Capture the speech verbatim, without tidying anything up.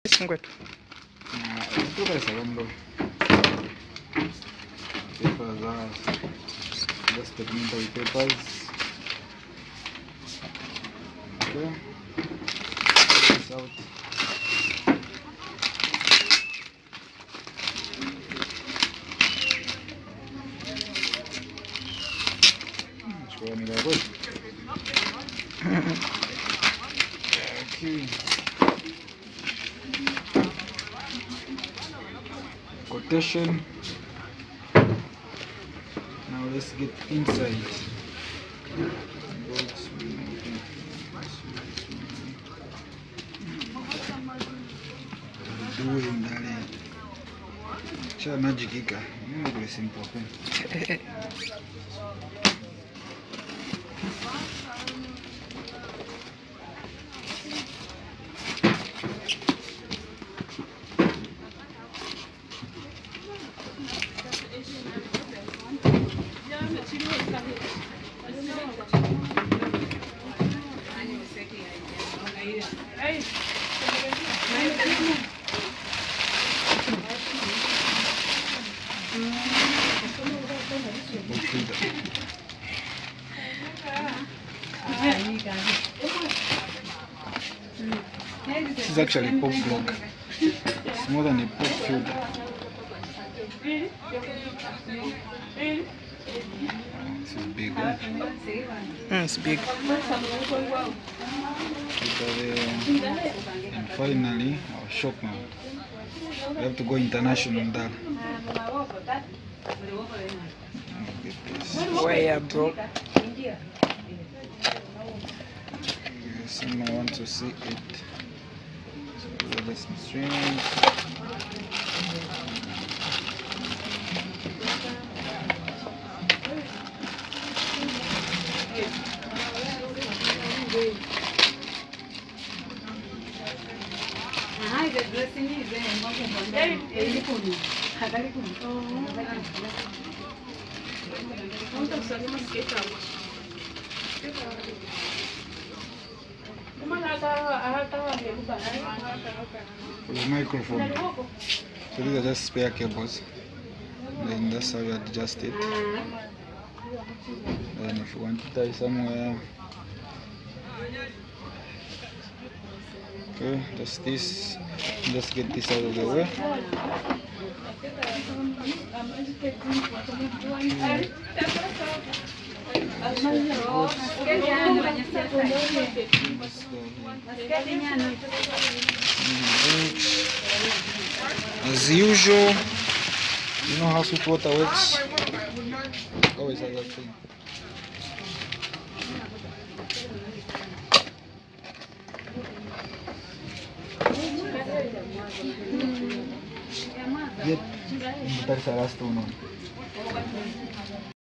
Kwetu. Ah, itu kayak salam lo. Papers are just documentary papers. Okay. This out. Coba ni bagus. Okay. Quotation. Now let's get inside. Doing that. Cha magic ika. Mimi kule simple pen. This is actually a pop block. It's more than a pop filter. This is big. Huh? Mm, it's big. And finally, our shock mount. We have to go international on that. Where, bro? Someone want to see it. So let's be strange. For the microphone. So these are just spare cables. Then that's how you adjust it. Then if you want to tie somewhere. Okay, just this. Just get this out of the way. As usual, you know how sweet water works. Always has that thing. Yep, that's the last one.